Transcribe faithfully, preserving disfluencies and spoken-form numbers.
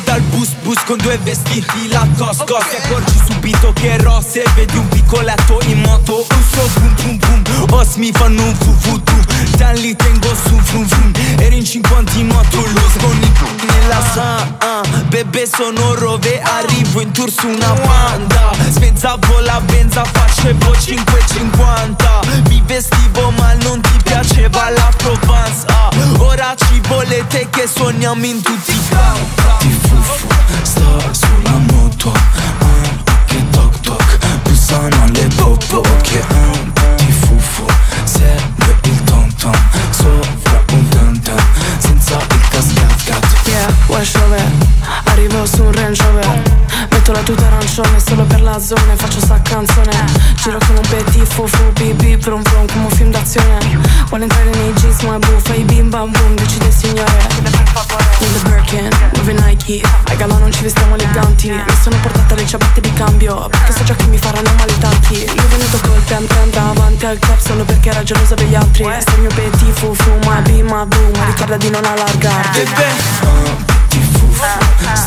dal bus bus con due vestiti la cos cos. Ti accorgi subito che è rossa e vedi un piccoletto in moto. Uso boom boom boom, os mi fanno un vuvudu. Dan li tengo su vrum vrum. Eri in cinquanta in moto, luz con i p*** nella sa uh. Bebe sono Rove, arrivo in tour su una Panda. Spezzavo la benza, facevo cinque e cinquanta. Mi vestivo ma non ti piaceva la Provence uh. Ora ci volete che suoniamo in tutti i Ti fuffo, sta sulla moto uh, che toc toc, bussano alle popo. Che um, ti fuffo, serve il tom tom sopra un tan tan, senza il cascat. Yeah, vuoi shove, arrivo su un Range Rover. Metto la tuta arancione solo per la zona e faccio sta canzone. Giro con un petit fufu, bibi, brum brum come un film d'azione. Vuole entrare nei jeans ma è buffa, i bim bam boom, decide signore. In the Birkin, nuove Nike, ai galà non ci vestiamo eleganti. Mi sono portata le ciabatte di cambio, perché so già che mi faranno male i tanti. Io ho venuto col tem tem davanti al club solo perché era gelosa degli altri. Questo è il mio petit fufu, ma bim ma boom, ricorda di non allargarti. Bebe, uh, ti fuffo,